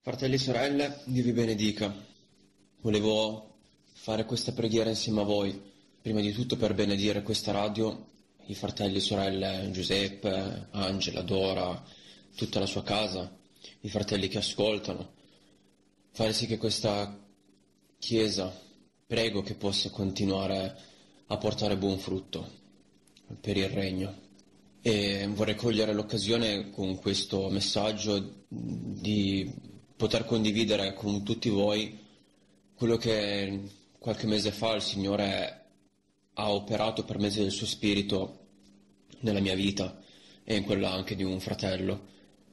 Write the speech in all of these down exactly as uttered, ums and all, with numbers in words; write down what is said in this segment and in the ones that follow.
Fratelli e sorelle, Dio vi benedica. Volevo fare questa preghiera insieme a voi, prima di tutto per benedire questa radio, i fratelli e sorelle Giuseppe, Angela, Dora, tutta la sua casa, i fratelli che ascoltano, fare sì che questa Chiesa, prego che possa continuare a portare buon frutto per il Regno. E vorrei cogliere l'occasione con questo messaggio di poter condividere con tutti voi quello che qualche mese fa il Signore ha operato per mezzo del suo Spirito nella mia vita e in quella anche di un fratello.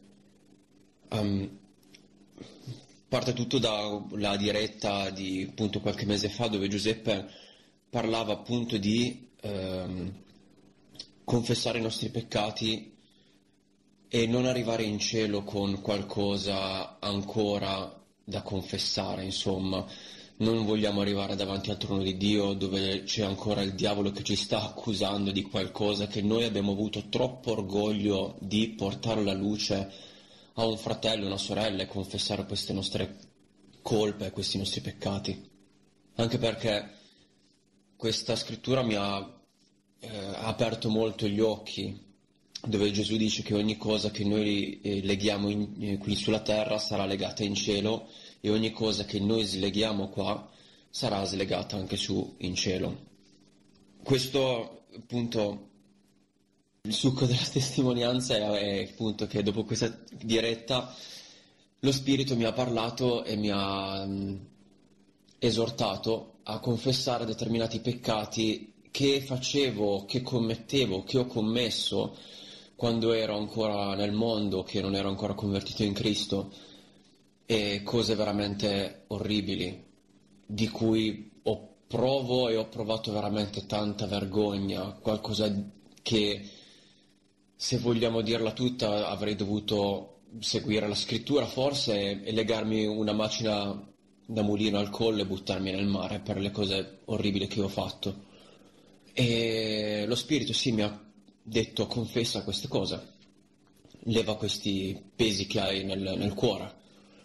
Um, parte tutto dalla diretta di appunto qualche mese fa, dove Giuseppe parlava appunto di um, confessare i nostri peccati e non arrivare in cielo con qualcosa ancora da confessare, insomma. Non vogliamo arrivare davanti al trono di Dio dove c'è ancora il diavolo che ci sta accusando di qualcosa che noi abbiamo avuto troppo orgoglio di portare alla luce a un fratello, una sorella e confessare queste nostre colpe, questi nostri peccati. Anche perché questa scrittura mi ha, eh, ha aperto molto gli occhi, dove Gesù dice che ogni cosa che noi eh, leghiamo in, eh, qui sulla terra sarà legata in cielo e ogni cosa che noi sleghiamo qua sarà slegata anche su in cielo. Questo appunto il succo della testimonianza è, è appunto che dopo questa diretta lo Spirito mi ha parlato e mi ha mh, esortato a confessare determinati peccati che facevo, che commettevo, che ho commesso quando ero ancora nel mondo, che non ero ancora convertito in Cristo, e cose veramente orribili, di cui ho provo e ho provato veramente tanta vergogna, qualcosa che, se vogliamo dirla tutta, avrei dovuto seguire la scrittura forse e legarmi una macina da mulino al collo e buttarmi nel mare per le cose orribili che ho fatto. E lo Spirito sì mi ha detto: confessa queste cose, leva questi pesi che hai nel, nel cuore.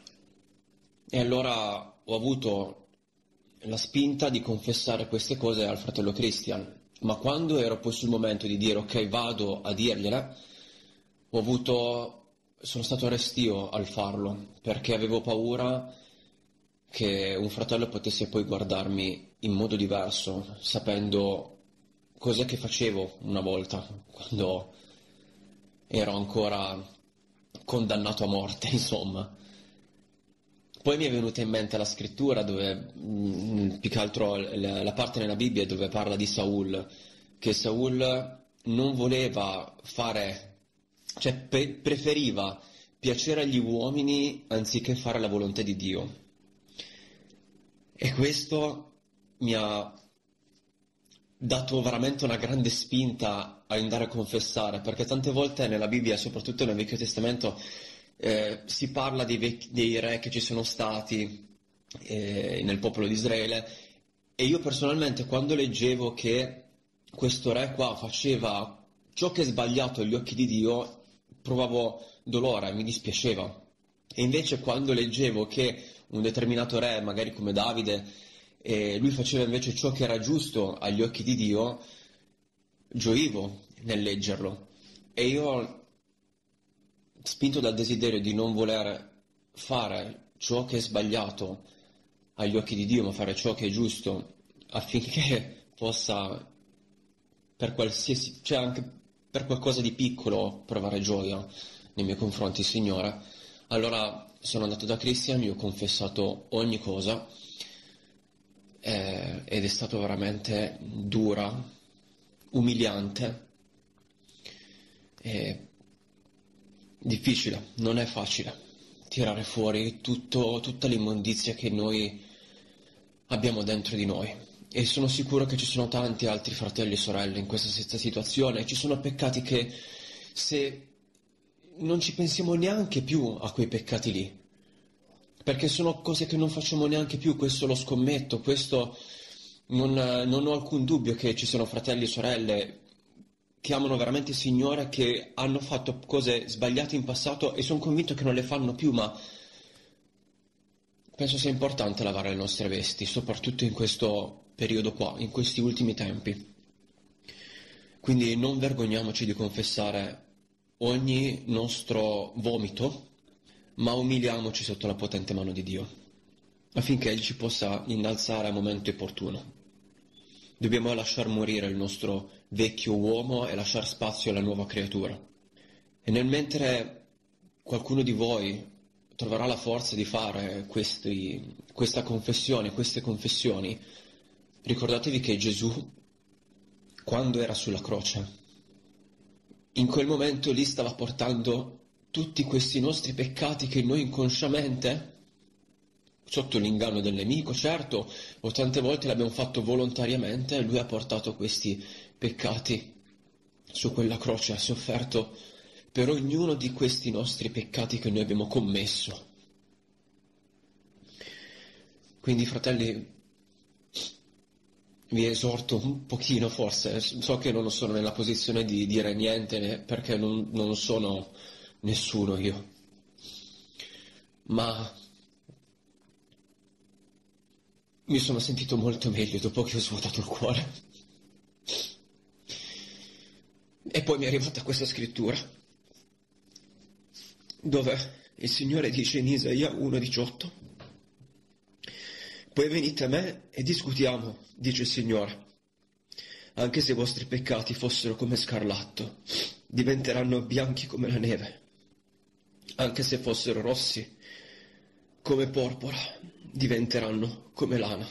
E allora ho avuto la spinta di confessare queste cose al fratello Christian, ma quando ero poi sul momento di dire ok, vado a dirgliele, ho avuto, sono stato restio al farlo, perché avevo paura che un fratello potesse poi guardarmi in modo diverso, sapendo cos'è che facevo una volta, quando ero ancora condannato a morte, insomma. Poi mi è venuta in mente la scrittura, dove, mh, più che altro la, la parte nella Bibbia dove parla di Saul, che Saul non voleva fare, cioè pre- preferiva piacere agli uomini anziché fare la volontà di Dio. E questo mi ha dato veramente una grande spinta a andare a confessare, perché tante volte nella Bibbia, soprattutto nel Vecchio Testamento, eh, si parla dei, vec- dei re che ci sono stati eh, nel popolo di Israele, e io personalmente quando leggevo che questo re qua faceva ciò che è sbagliato agli occhi di Dio, provavo dolore, mi dispiaceva. E invece quando leggevo che un determinato re, magari come Davide, e lui faceva invece ciò che era giusto agli occhi di Dio, gioivo nel leggerlo. E io, spinto dal desiderio di non voler fare ciò che è sbagliato agli occhi di Dio, ma fare ciò che è giusto, affinché possa, per qualsiasi, cioè anche per qualcosa di piccolo, provare gioia nei miei confronti, Signore, allora sono andato da Christian, gli ho confessato ogni cosa, Eh, ed è stato veramente dura, umiliante e difficile. Non è facile tirare fuori tutto, tutta l'immondizia che noi abbiamo dentro di noi, e sono sicuro che ci sono tanti altri fratelli e sorelle in questa stessa situazione. Ci sono peccati che, se non ci pensiamo neanche più a quei peccati lì, perché sono cose che non facciamo neanche più, questo lo scommetto, questo non, non ho alcun dubbio che ci sono fratelli e sorelle che amano veramente il Signore, che hanno fatto cose sbagliate in passato e sono convinto che non le fanno più, ma penso sia importante lavare le nostre vesti, soprattutto in questo periodo qua, in questi ultimi tempi. Quindi non vergogniamoci di confessare ogni nostro vomito, ma umiliamoci sotto la potente mano di Dio, affinché Egli ci possa innalzare a momento opportuno. Dobbiamo lasciar morire il nostro vecchio uomo e lasciar spazio alla nuova creatura. E nel mentre qualcuno di voi troverà la forza di fare questi, questa confessione, queste confessioni, ricordatevi che Gesù, quando era sulla croce, in quel momento lì stava portando tutti questi nostri peccati che noi inconsciamente, sotto l'inganno del nemico, certo, o tante volte l'abbiamo fatto volontariamente, lui ha portato questi peccati su quella croce, ha sofferto per ognuno di questi nostri peccati che noi abbiamo commesso. Quindi, fratelli, vi esorto un pochino, forse, so che non sono nella posizione di dire niente, perché non, non sono nessuno io, ma mi sono sentito molto meglio dopo che ho svuotato il cuore. E poi mi è arrivata questa scrittura, dove il Signore dice in Isaia uno diciotto: poi venite a me e discutiamo, dice il Signore. Anche se i vostri peccati fossero come scarlatto, diventeranno bianchi come la neve. Anche se fossero rossi come porpora, diventeranno come lana.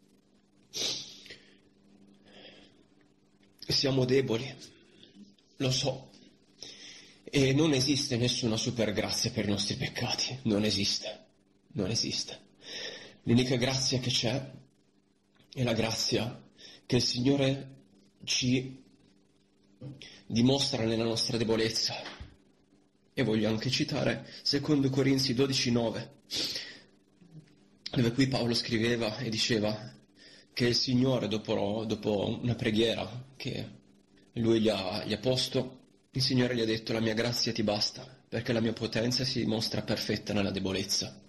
Siamo deboli, lo so, e non esiste nessuna supergrazia per i nostri peccati, non esiste, non esiste. L'unica grazia che c'è è la grazia che il Signore ci dimostra nella nostra debolezza. E voglio anche citare secondo Corinzi dodici nove, dove qui Paolo scriveva e diceva che il Signore, dopo, dopo una preghiera che lui gli ha, gli ha posto, il Signore gli ha detto: la mia grazia ti basta, perché la mia potenza si dimostra perfetta nella debolezza.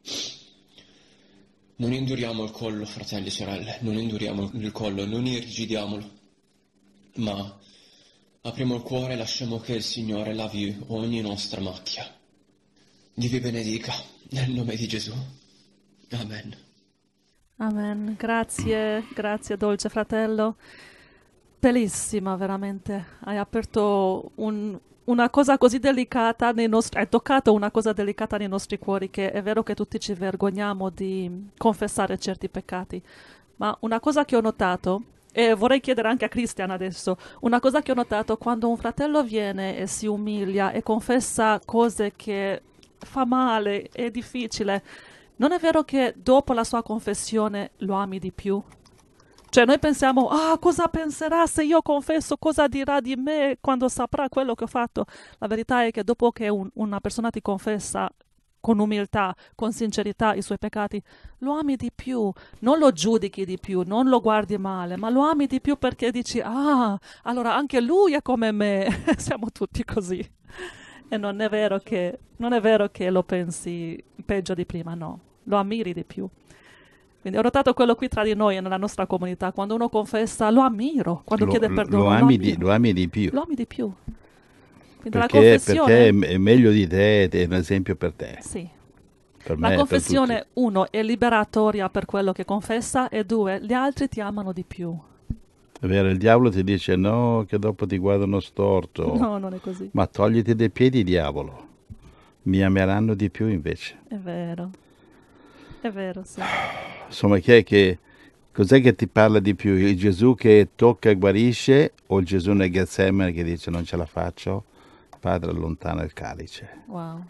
Non induriamo il collo, fratelli e sorelle, non induriamo il collo, non irrigidiamolo, ma apriamo il cuore e lasciamo che il Signore lavi ogni nostra macchia. Dio vi benedica, nel nome di Gesù. Amen. Amen. Grazie, grazie dolce fratello. Bellissima, veramente. Hai aperto un- una cosa così delicata nei nostri, hai toccato una cosa delicata nei nostri cuori, che è vero che tutti ci vergogniamo di confessare certi peccati, ma una cosa che ho notato, e vorrei chiedere anche a Christian adesso, una cosa che ho notato: quando un fratello viene e si umilia e confessa cose che fa male, è difficile, non è vero che dopo la sua confessione lo ami di più? Cioè noi pensiamo: ah, cosa penserà se io confesso, cosa dirà di me quando saprà quello che ho fatto? La verità è che dopo che un- una persona ti confessa con umiltà, con sincerità i suoi peccati, lo ami di più, non lo giudichi di più, non lo guardi male, ma lo ami di più perché dici: ah, allora anche lui è come me, siamo tutti così. E non è vero che, non è vero che lo pensi peggio di prima, no, lo ammiri di più. Quindi ho notato quello qui tra di noi e nella nostra comunità: quando uno confessa lo ammiro, quando Lo, chiede lo perdono lo ami di, ammiro, lo ami di più, lo ami di più. Quindi la perché, perché è confessione, m- è meglio di te ed è un esempio per te, sì, per la me e per tutti. confessione, uno, è liberatoria per quello che confessa, e due, gli altri ti amano di più. È vero, il diavolo ti dice no, che dopo ti guardano storto, No, non è così. ma togliti dai piedi, diavolo. Mi ameranno di più invece. È vero, è vero, sì. Insomma, chi è che, cos'è che ti parla di più? Il Gesù che tocca e guarisce o il Gesù nel Getsemane che dice non ce la faccio? Padre, allontana il calice. Wow.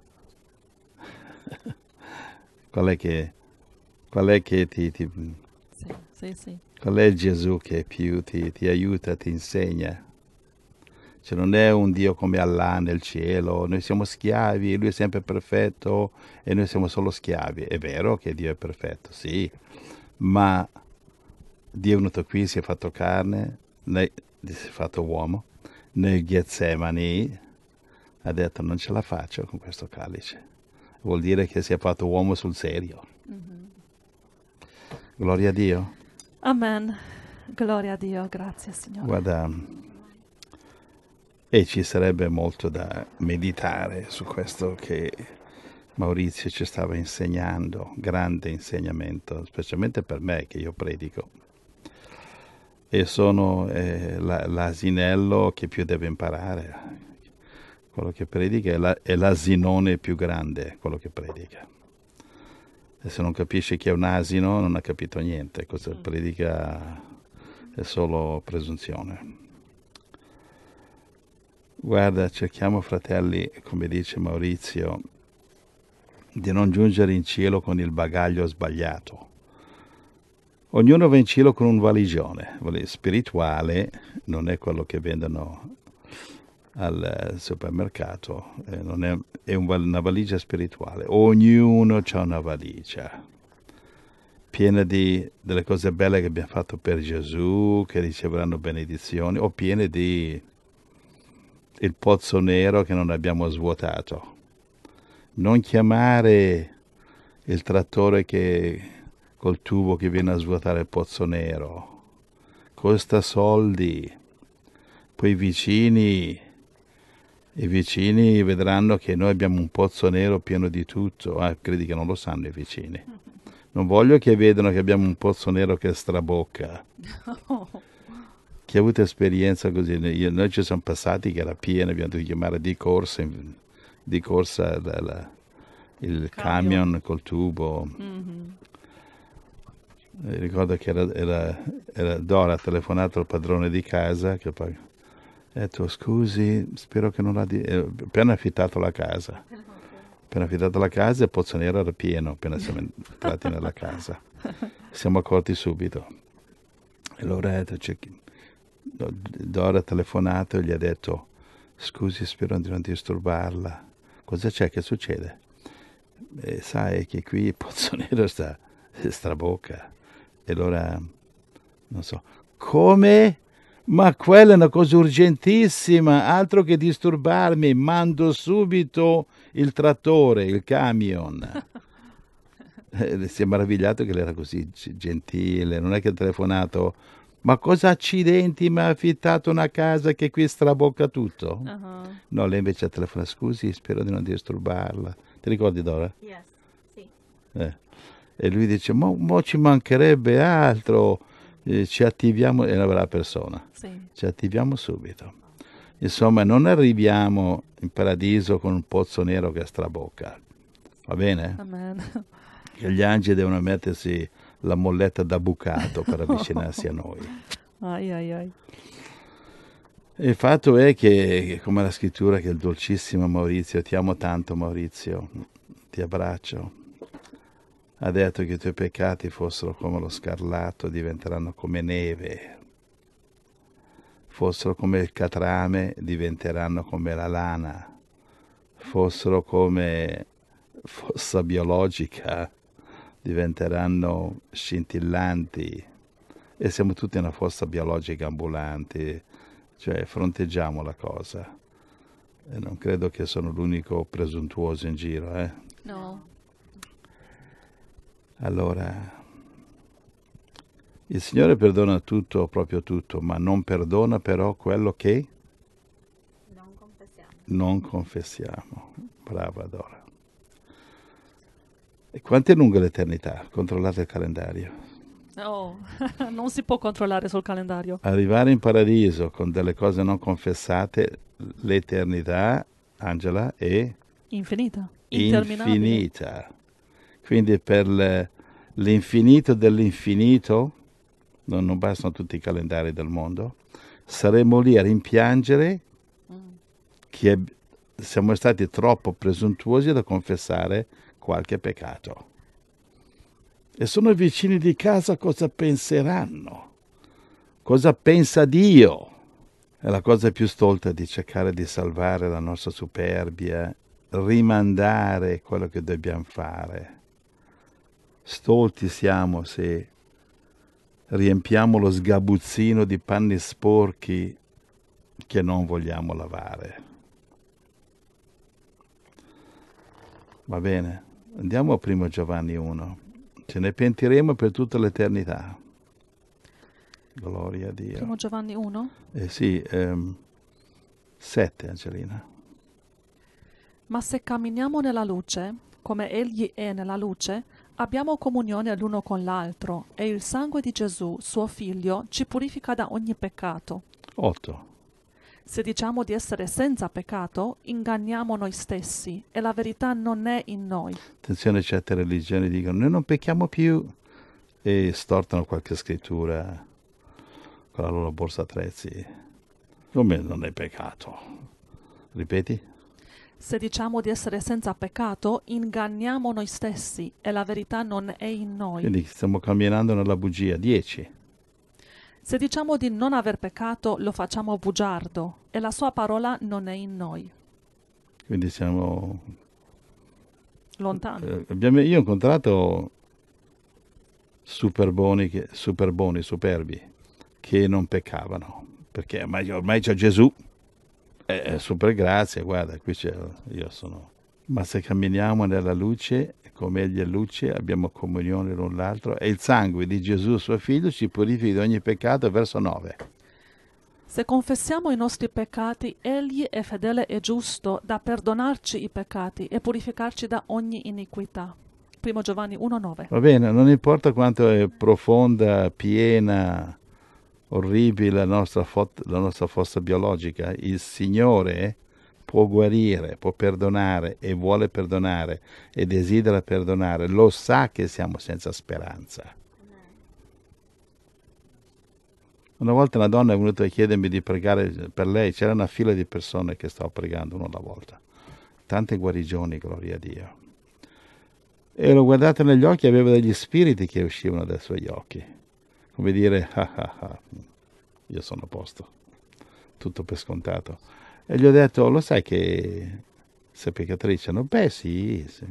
Qual è che, qual è che ti, ti- Sì, sì, sì. qual è il Gesù che più ti, ti aiuta, ti insegna? Cioè non è un Dio come Allah nel cielo, noi siamo schiavi, lui è sempre perfetto e noi siamo solo schiavi. È vero che Dio è perfetto, sì, ma Dio è venuto qui, si è fatto carne, ne- si è fatto uomo, nel Getsemani ha detto non ce la faccio con questo calice. Vuol dire che si è fatto uomo sul serio. Gloria a Dio. Amen. Gloria a Dio, grazie Signore. Guarda, e ci sarebbe molto da meditare su questo che Maurizio ci stava insegnando, grande insegnamento, specialmente per me che io predico. E sono eh, la, l'asinello che più deve imparare. Quello che predica è, la, è l'asinone più grande, quello che predica. E se non capisce chi è un asino non ha capito niente, cosa predica è solo presunzione. Guarda, cerchiamo, fratelli, come dice Maurizio, di non giungere in cielo con il bagaglio sbagliato. Ognuno va in cielo con un valigione. Spirituale non è quello che vendono al supermercato, eh, non è, è un, una valigia spirituale. Ognuno ha una valigia piena di delle cose belle che abbiamo fatto per Gesù, che riceveranno benedizioni, o piene di il pozzo nero che non abbiamo svuotato. Non chiamare il trattore che col tubo che viene a svuotare il pozzo nero, costa soldi. Poi i vicini i vicini vedranno che noi abbiamo un pozzo nero pieno di tutto. Ah, credi che non lo sanno i vicini. Non voglio che vedano che abbiamo un pozzo nero che strabocca. Chi ha avuto esperienza così? Io, noi ci siamo passati che era pieno, abbiamo dovuto chiamare di corsa, di corsa la, la, il camion. camion col tubo. Mm-hmm. Ricordo che era, era, era Dora ha telefonato al padrone di casa che poi ha detto scusi, spero che non ha di... eh, appena affittato la casa. Appena affittato la casa il pozzo nero era pieno, appena siamo entrati nella casa. Siamo accorti subito. E allora ha detto, c'è... Dora ha telefonato e gli ha detto scusi, spero di non disturbarla. Cosa c'è? Che succede? E sai che qui il pozzo nero sta strabocca. E allora, non so, come? Ma quella è una cosa urgentissima, altro che disturbarmi, mando subito il trattore, il camion. E si è meravigliato che lei era così gentile, non è che ha telefonato, ma cosa accidenti, mi ha affittato una casa che qui strabocca tutto? Uh-huh. No, lei invece ha telefonato, scusi, spero di non disturbarla. Ti ricordi, Dora? Yes, sì. Eh. E lui dice, mo, mo ci mancherebbe altro, eh, ci attiviamo, è una brava persona, sì. Ci attiviamo subito. Insomma, non arriviamo in paradiso con un pozzo nero che strabocca, va bene? Amen. Che gli angeli devono mettersi la molletta da bucato per avvicinarsi a noi. Ai, ai, ai. E il fatto è che, come la scrittura, che il dolcissimo Maurizio, ti amo tanto Maurizio, ti abbraccio, ha detto che i tuoi peccati fossero come lo scarlatto, diventeranno come neve, fossero come il catrame, diventeranno come la lana, fossero come fossa biologica, diventeranno scintillanti. E siamo tutti una fossa biologica ambulante, cioè fronteggiamo la cosa. E non credo che sono l'unico presuntuoso in giro, eh? No. Allora, il Signore perdona tutto, proprio tutto, ma non perdona però quello che non confessiamo. Non confessiamo. Brava Dora. E quanto è lunga l'eternità? Controllate il calendario. No, non si può controllare sul calendario. Arrivare in paradiso con delle cose non confessate, l'eternità, Angela, è infinita, interminabile. Infinita. Quindi per le, l'infinito dell'infinito, non, non bastano tutti i calendari del mondo, saremo lì a rimpiangere mm. che siamo stati troppo presuntuosi da confessare qualche peccato. E sono i vicini di casa, cosa penseranno? Cosa pensa Dio? È la cosa più stolta di cercare di salvare la nostra superbia, rimandare quello che dobbiamo fare. Stolti siamo se riempiamo lo sgabuzzino di panni sporchi che non vogliamo lavare. Va bene? Andiamo a primo Giovanni uno. Ci ce ne pentiremo per tutta l'eternità. Gloria a Dio. Primo Giovanni uno. Eh sì, ehm, sette, Angelina. Ma se camminiamo nella luce, come Egli è nella luce, abbiamo comunione l'uno con l'altro, e il sangue di Gesù, suo Figlio, ci purifica da ogni peccato. otto. Se diciamo di essere senza peccato, inganniamo noi stessi, e la verità non è in noi. Attenzione, certe religioni dicono noi non pecchiamo più e stortano qualche scrittura con la loro borsa attrezzi. Come non è peccato? Ripeti? Se diciamo di essere senza peccato, inganniamo noi stessi, e la verità non è in noi. Quindi stiamo camminando nella bugia. dieci. Se diciamo di non aver peccato, lo facciamo bugiardo, e la sua parola non è in noi. Quindi siamo... Lontano. eh, abbiamo, io ho incontrato superboni, che, superboni, superbi, che non peccavano, perché ormai, ormai c'è Gesù. È super grazia, guarda, qui c'è, io sono... Ma se camminiamo nella luce, come Egli è luce, abbiamo comunione l'un l'altro, e il sangue di Gesù, suo Figlio, ci purifica di ogni peccato, verso nove. Se confessiamo i nostri peccati, Egli è fedele e giusto da perdonarci i peccati e purificarci da ogni iniquità. Primo Giovanni uno nove. Va bene, non importa quanto è profonda, piena, orribile la nostra, fo- la nostra fossa biologica, il Signore può guarire, può perdonare e vuole perdonare e desidera perdonare, lo sa che siamo senza speranza. Una volta una donna è venuta a chiedermi di pregare per lei, c'era una fila di persone che stavo pregando uno alla volta, tante guarigioni, gloria a Dio. E l'ho guardata negli occhi, aveva degli spiriti che uscivano dai suoi occhi, come dire, ah ah ah, io sono a posto, tutto per scontato. E gli ho detto, lo sai che sei peccatrice? No, beh sì, sì.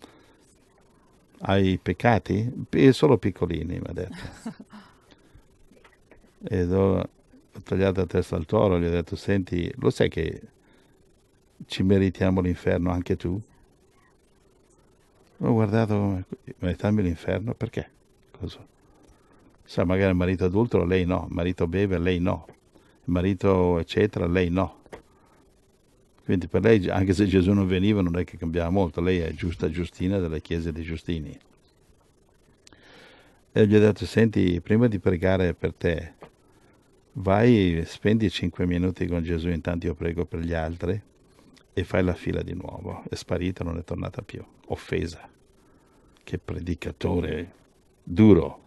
Hai peccati? P- Solo piccolini, mi ha detto. Ed ho ho tagliato la testa al toro, gli ho detto, senti, lo sai che ci meritiamo l'inferno anche tu? Ho guardato, meritarmi l'inferno? Perché? Cosa? Sa, magari il marito adultero, lei no, il marito beve, lei no, il marito eccetera, lei no. Quindi per lei, anche se Gesù non veniva, non è che cambiava molto, lei è giusta Giustina della Chiesa dei Giustini. E gli ho detto, senti, prima di pregare per te, vai, spendi cinque minuti con Gesù, intanto io prego per gli altri, e fai la fila di nuovo. È sparita, non è tornata più. Offesa. Che predicatore duro.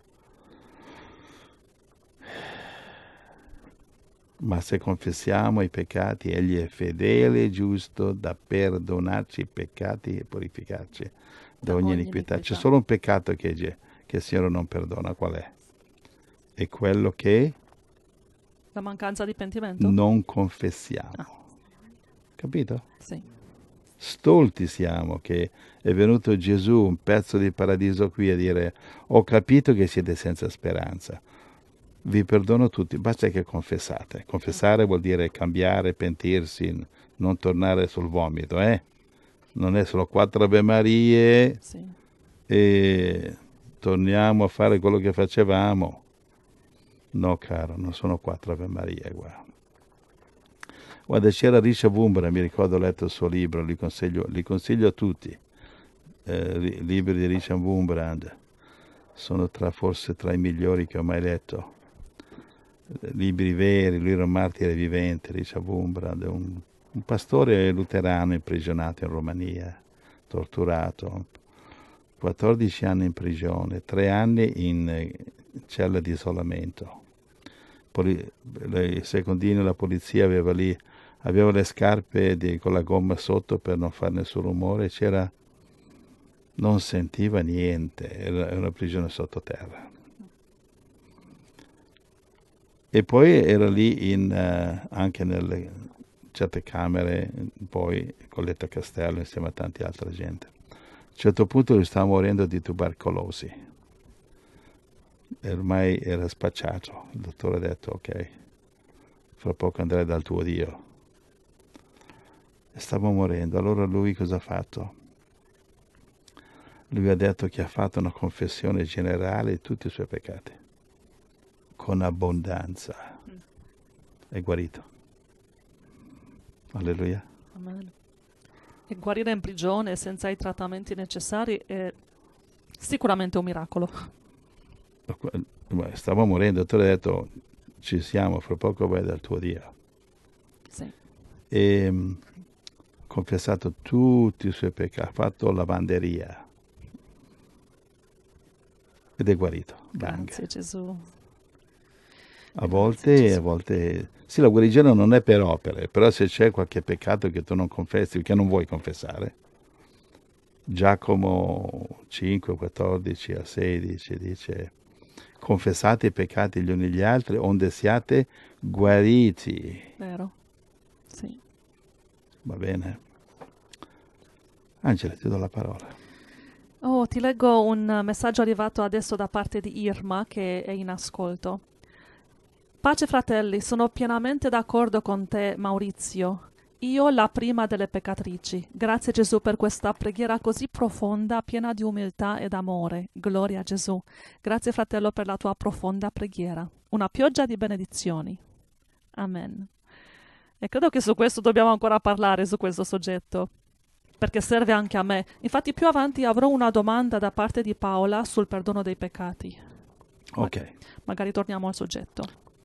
Ma se confessiamo i peccati, Egli è fedele e giusto da perdonarci i peccati e purificarci da, Da ogni ogni iniquità. iniquità. C'è solo un peccato che, che il Signore non perdona. Qual è? È quello che La mancanza di pentimento? non confessiamo. Ah. Capito? Sì. Stolti siamo che è venuto Gesù, un pezzo di paradiso qui, a dire ho capito che siete senza speranza, vi perdono tutti, basta che confessate. Confessare vuol dire cambiare, pentirsi, non tornare sul vomito, eh? Non è solo quattro Ave Marie Sì. e torniamo a fare quello che facevamo. No, caro, non sono quattro Ave Marie, guarda. Guarda, c'era Richard Wurmbrand, mi ricordo, ho letto il suo libro, li consiglio, li consiglio a tutti. Eh, libri di Richard Wurmbrand sono tra, forse tra i migliori che ho mai letto. Libri veri, lui era un martire vivente, Richard Wurmbrand, un, un pastore luterano imprigionato in Romania, torturato, quattordici anni in prigione, tre anni in cella di isolamento. Poli- le secondine, la polizia aveva lì, aveva le scarpe di, con la gomma sotto per non fare nessun rumore, c'era, non sentiva niente, era una prigione sottoterra. E poi era lì in, uh, anche nelle certe camere, poi Colletta Castello insieme a tanti altra gente. A un certo punto lui stava morendo di tubercolosi. E ormai era spacciato. Il dottore ha detto, ok, fra poco andrai dal tuo Dio. E stava morendo. Allora lui cosa ha fatto? Lui ha detto che ha fatto una confessione generale di tutti i suoi peccati, con abbondanza. È guarito. Alleluia. Amen. E guarire in prigione senza i trattamenti necessari è sicuramente un miracolo. Stavo morendo, il dottore ha detto ci siamo, fra poco vai dal tuo Dio. Sì. E um, ha confessato tutti i suoi peccati, ha fatto lavanderia ed è guarito. Grazie Bang. Gesù. A volte, Gesù. a volte, sì, la guarigione non è per opere, però se c'è qualche peccato che tu non confessi, che non vuoi confessare, Giacomo cinque, quattordici a sedici dice: confessate i peccati gli uni gli altri, onde siate guariti. Vero? Sì. Va bene. Angela, ti do la parola. Oh, ti leggo un messaggio arrivato adesso da parte di Irma che è in ascolto. Pace fratelli, sono pienamente d'accordo con te, Maurizio. Io la prima delle peccatrici. Grazie Gesù per questa preghiera così profonda, piena di umiltà ed amore. Gloria a Gesù. Grazie fratello per la tua profonda preghiera. Una pioggia di benedizioni. Amen. E credo che su questo dobbiamo ancora parlare, su questo soggetto, perché serve anche a me. Infatti più avanti avrò una domanda da parte di Paola sul perdono dei peccati. Ok. Magari torniamo al soggetto.